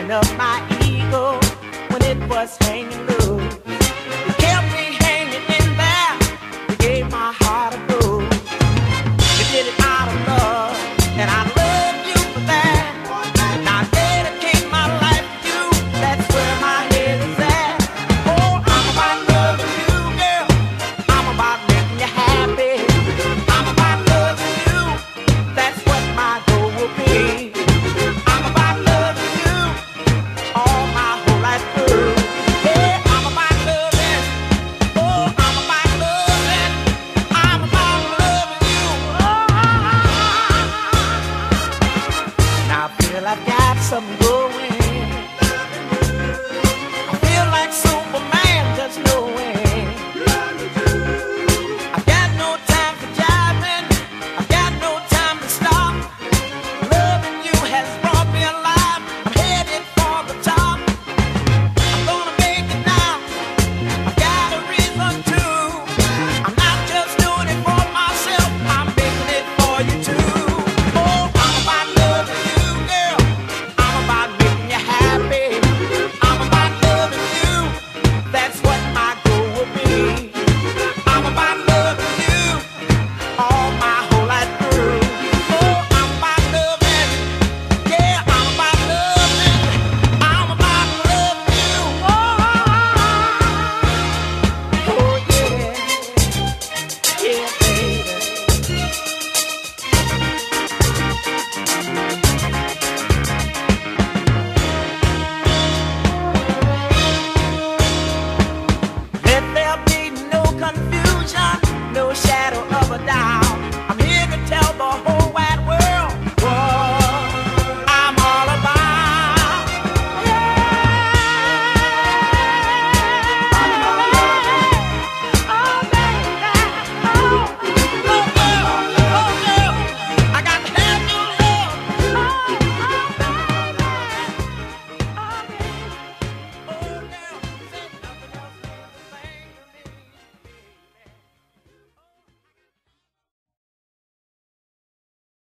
bringing up my ego when it was hanging low. You kept me hanging in there. You gave my heart a blow. You did it out of love, and I love you for that. Now I dedicate my life to you. That's where my head is at. Oh, I'm about loving you, girl. I'm about making you happy. I'm about loving you. That's what my goal will be. I'm about loving you all my whole life through. Yeah, I'm about loving. Oh, I'm about loving. I'm about loving you. Oh. Now I feel I've got something good.